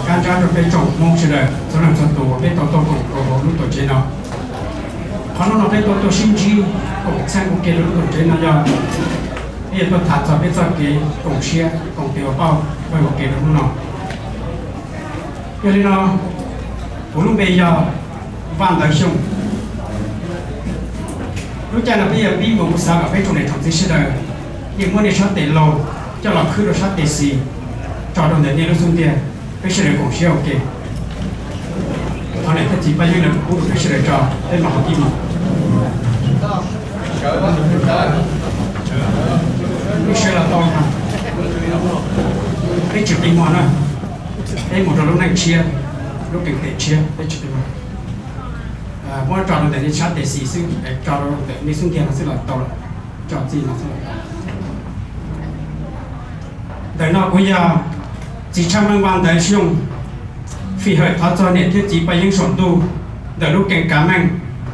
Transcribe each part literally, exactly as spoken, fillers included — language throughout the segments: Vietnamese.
การจ้างเราไปจงมงเฉลยสำหรับส่วนตัวไปตัวตัวของของลูกตัวเจนเนาะเพราะเราไปตัวตัวชิมจีของแซงของเกลูกตัวเจนเนาะเอ็นตัวถัดจากไปจากเกของเชียของเตียวเป้าไปของเกลูกเนาะอย่างนี้เนาะผมลุงไปยาบ้านตะชงรู้จักนะพี่ยังพี่มุสากับพี่ตรงไหนทำที่เฉลยยังไม่ได้ชอบเตะโลจะหลับคือเราชอบเตะซีจอดตรงไหนเนี่ยเราสุ่มเดียไม่ใช่เรื่องของเชี่ยวเก่งตอนนี้ถ้าจีบไปยังเนี่ยพูดไม่ใช่เรื่องจอได้มาหาที่มาไม่ใช่เราต้องทำได้จุดดีมอนนะได้หมดเราลูกนั่งเชียร์ลูกเก่งเตะเชียร์ได้จุดดีมอนเพราะจอดตรงไหนนี่ชาร์จเตะซีซึ่งจอดตรงไหนนี่สุ่มเดียมันซึ่งเราต่อละจอดจีนเราซึ่งแต่นอกก็ยาchỉ trong năm vàng đại dương phi hệ tháo cho nền thiết chỉ bay những sổn tu để lúc cảnh cá măng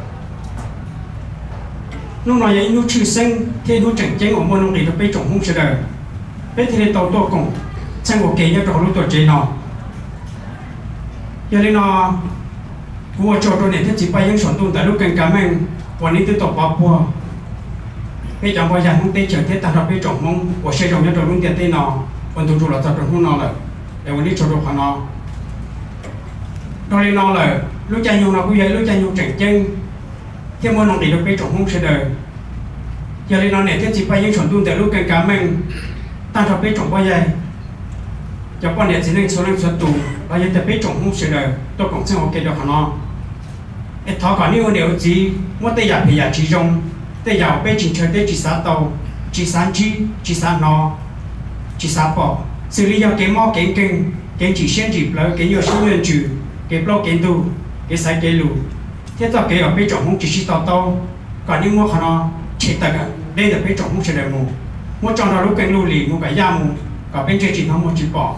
lúc nói những lúc chữ sinh thì lúc chẳng chén ở môn ông đi được bay trồng hung sẽ đời bay thì tàu to cùng sang một kế nhau trò lúc tuổi trẻ nọ giờ đây nọ vua cho cho nền thiết chỉ bay những sổn tu để lúc cảnh cá măngวันนี้tôi tập vào vua bây giờ bây giờ không tê trở thế ta đọc bay trồng hung của xe trồng nhau trò lúc tiền tê nọวันตัวจุลตาตรงหัวนอนเลยแต่วันนี้โชว์ดูพานอตอนนี้นอนเลยลูกใจยูนอผู้ใหญ่ลูกใจยูเจ๋งเจ๋งเที่ยวมันนอนดีเราไปจงห้องเฉยๆอย่าเลยนอนเนี่ยเที่ยวจีไปยังชนตุ้นแต่ลูกกันกาแม่งตั้งเราไปจงผู้ใหญ่จะป้อนเนี่ยจีนั่งโซนั่งชนตุ้นเราจะไปจงห้องเฉยๆตัวของเจ้าโอเคเดี๋ยวพานอไอ้ท้อก่อนนี่วันเดียวจีว่าแต่อยากพยายามจีจงแต่อยากไปจีเฉยแต่จีสาโตจีสานจีจีสานนอchỉ sao bỏ xử lý cho cái mỏ cái kinh cái chỉ xem chỉ là cái nhiều số lượng trừ cái bao cái tu cái sai cái lù thế cho cái ở bên trong không chỉ chỉ tao tao còn những mỏ nó chỉ tất cả đây là bên trong không chỉ là mù mỏ trong đó lúc cái lù lì mù cái da mù còn bên trên chỉ nó một chỉ bỏ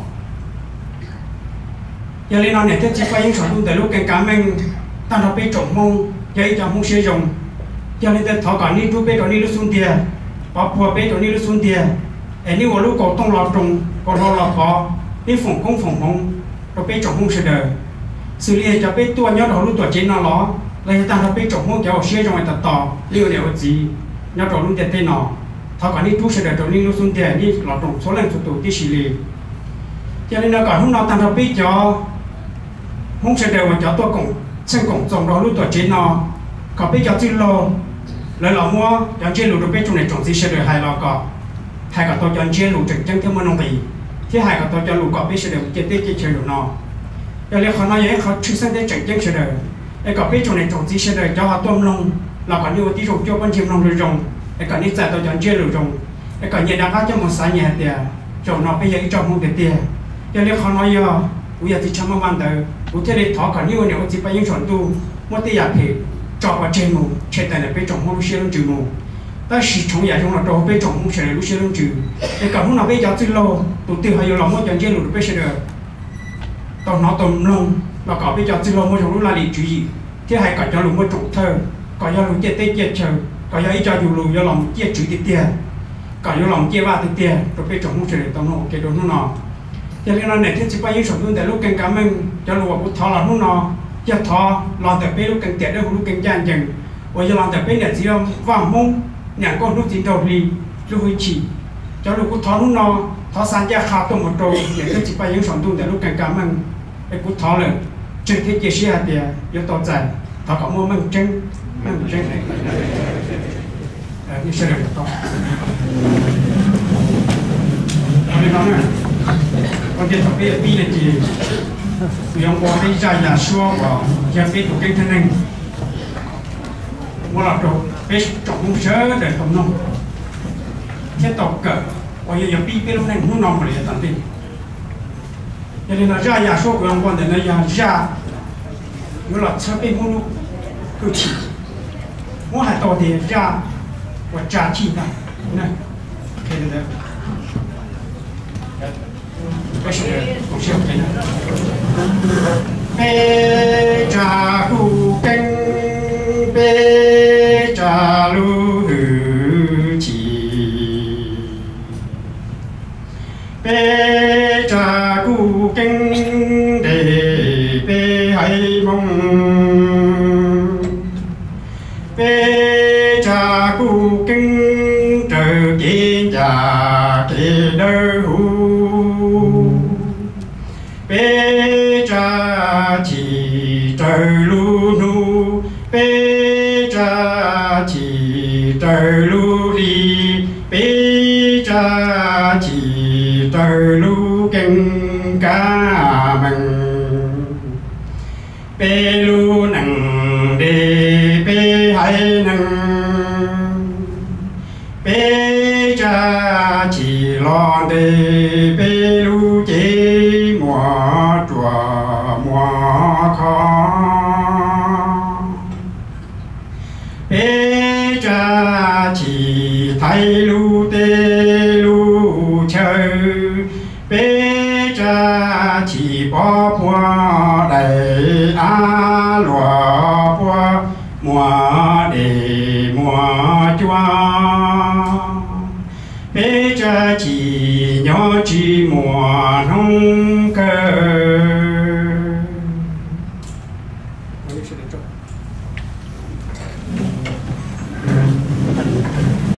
giờ lên nó này thế chỉ phải những sản phẩm từ lúc cái cá mình ta nó bên trong mông cái trong không sử dụng giờ lên thế thọ còn đi chú bên đó đi lúc xuống tiền bỏ bùa bên đó đi lúc xuống tiền anh nếu lúc có tông lọt trùng có lo lọt có đi phòng công phòng mông rồi bé chồng mông sẽ đời xử lý cho bé tua nhớ đầu lúc tuổi trên nó ló lấy ta nó bé chồng mông kéo xe trong người tập tỏ liều liệu gì nhớ đầu lúc tiền tên nó thọ còn đi chú sẽ đời đầu đi lúc xuống tiền đi lọt trùng số lần số tuổi đi xử lý cho nên nó còn hôm nào ta nó bé cho mông sẽ đời mà cho tua cổng sang cổng dòng đó lúc tuổi trên nó còn bé cho chữ lô lấy lọ mua cho trên lụt bé chồng này trồng gì sẽ đời hai lọ cọ hai cái tôi cho chơi lụt trực chân theo môn nông bì, thứ hai cái tôi cho lụt cọp biết sẽ được chơi tết chơi chơi lụt nọ, giờ lấy họ nói vậy họ chưa sang tết trực chân sẽ được, cái cọp biết trong này trồng gì sẽ được cho họ tôm lông, là còn nhiều tí rụng cho con chim lông rồi rồng, cái còn đi giải tôi cho chơi lụt rồng, cái còn nhà đã phát cho một xã nhà tiền, trồng nó bây giờ trồng không được tiền, giờ lấy họ nói giờ, bây giờ thì chăm mong ăn đời, bây giờ để thọ còn nhiều nhiều chỉ phải những chuẩn tu, một tí giả thì trồng vào trên mù, trên tay này phải trồng không xuyên trừ mù. Ta chỉ trồng nhà trong là trồng bây trồng không sẽ lúc sẽ luôn trừ, để cả lúc nào bây giờ chỉ lo, tụi tiêu hay là mỗi chuyện chơi lụt bây sẽ được, tao nó tôm lông, là cả bây giờ chỉ lo mỗi trồng lúc là lý chú ý, thế hay cả cho lụt mỗi trồng thơ, cả cho lụt chơi tết chơi chờ, cả cho ý cho dù lụt cho lòng chơi chú tiết tiền, cả cho lòng chơi ba tiết tiền, rồi bây trồng không sẽ được tao nó cái đồ nó nọ, cho nên là này thì chỉ phải những sản phẩm để lúc càng cảm ơn, cho lụt bút thọ là nó nọ, cho thọ làm từ bây lúc càng tiện đó lúc càng gian chừng, bây giờ làm từ bây này chỉ là vàng mông nhà con lúc chỉ đầu đi lúc hơi chỉ cho lúc cút thọ lúc nó thọ san gia khao tôm một trâu để cái chỉ phải những sản phẩm để lúc càng cảm ơn cái cút thọ lên trên thế giới xe thì yếu tố dài thọ có mua măng trứng măng trứng này như xe được to anh nói nè con kia thọ bây giờ là gì dùng qua cái dài là xua và gia phí của cái thân anh mua là đồ bé trồng sớ để không nông cái tàu cỡ bây giờ bị cái lúc này không nông mà để tận tình cho nên là ra nhà số của ông quan để nó ra ra nó là sớ bên mua cứ chỉ mua hai tàu thì ra và trả chi này này cái này cái gì cũng siêu cái này bé trả cụ canh bé trả lu hư chi bé trả cụ canh đề đơ hù bê cha chỉ trời lu nu bê cha chỉ trời lu đi bê cha chỉ trời lu kinh ca mừng bê lu nằng đề bê hay nằng bê cha chỉ lo đề bê lu chế mùa chùa mùa khó bê cha chỉ thay lu tê lu chơi bê cha chỉ bỏ qua đầy á lúa qua mùa để mùa chua bê cha chỉ nhỏ chỉ mùa nông cơ